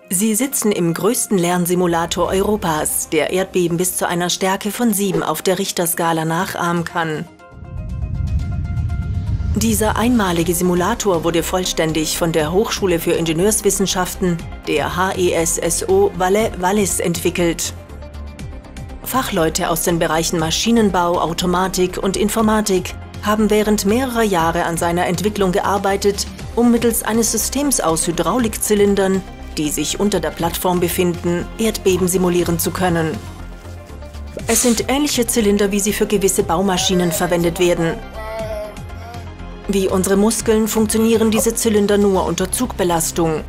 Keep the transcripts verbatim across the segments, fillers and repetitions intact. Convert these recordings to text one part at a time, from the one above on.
Sie sitzen im größten Lernsimulator Europas, der Erdbeben bis zu einer Stärke von sieben auf der Richterskala nachahmen kann. Dieser einmalige Simulator wurde vollständig von der Hochschule für Ingenieurswissenschaften, der H E S S O Valais Wallis, entwickelt. Fachleute aus den Bereichen Maschinenbau, Automatik und Informatik haben während mehrerer Jahre an seiner Entwicklung gearbeitet, um mittels eines Systems aus Hydraulikzylindern, die sich unter der Plattform befinden, Erdbeben simulieren zu können. Es sind ähnliche Zylinder, wie sie für gewisse Baumaschinen verwendet werden. Wie unsere Muskeln funktionieren diese Zylinder nur unter Zugbelastung.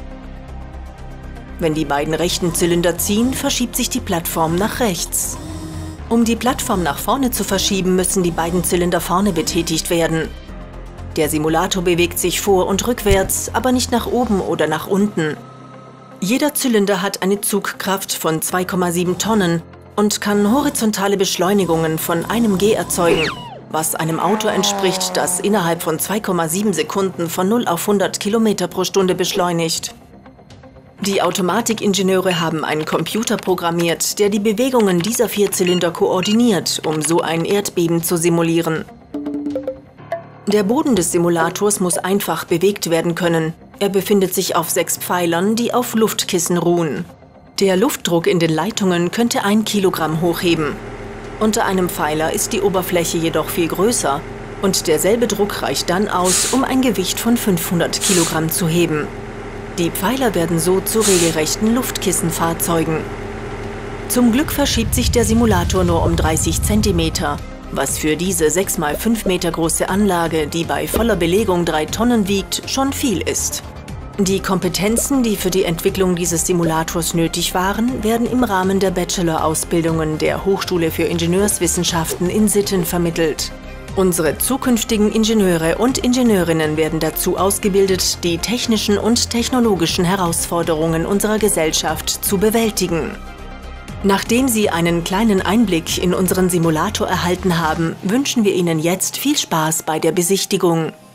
Wenn die beiden rechten Zylinder ziehen, verschiebt sich die Plattform nach rechts. Um die Plattform nach vorne zu verschieben, müssen die beiden Zylinder vorne betätigt werden. Der Simulator bewegt sich vor- und rückwärts, aber nicht nach oben oder nach unten. Jeder Zylinder hat eine Zugkraft von zwei Komma sieben Tonnen und kann horizontale Beschleunigungen von einem G erzeugen, was einem Auto entspricht, das innerhalb von zwei Komma sieben Sekunden von null auf hundert Kilometer pro Stunde beschleunigt. Die Automatikingenieure haben einen Computer programmiert, der die Bewegungen dieser vier Zylinder koordiniert, um so ein Erdbeben zu simulieren. Der Boden des Simulators muss einfach bewegt werden können. Er befindet sich auf sechs Pfeilern, die auf Luftkissen ruhen. Der Luftdruck in den Leitungen könnte ein Kilogramm hochheben. Unter einem Pfeiler ist die Oberfläche jedoch viel größer und derselbe Druck reicht dann aus, um ein Gewicht von fünfhundert Kilogramm zu heben. Die Pfeiler werden so zu regelrechten Luftkissenfahrzeugen. Zum Glück verschiebt sich der Simulator nur um dreißig Zentimeter, was für diese sechs mal fünf Meter große Anlage, die bei voller Belegung drei Tonnen wiegt, schon viel ist. Die Kompetenzen, die für die Entwicklung dieses Simulators nötig waren, werden im Rahmen der Bachelor-Ausbildungen der Hochschule für Ingenieurswissenschaften in Sitten vermittelt. Unsere zukünftigen Ingenieure und Ingenieurinnen werden dazu ausgebildet, die technischen und technologischen Herausforderungen unserer Gesellschaft zu bewältigen. Nachdem Sie einen kleinen Einblick in unseren Simulator erhalten haben, wünschen wir Ihnen jetzt viel Spaß bei der Besichtigung.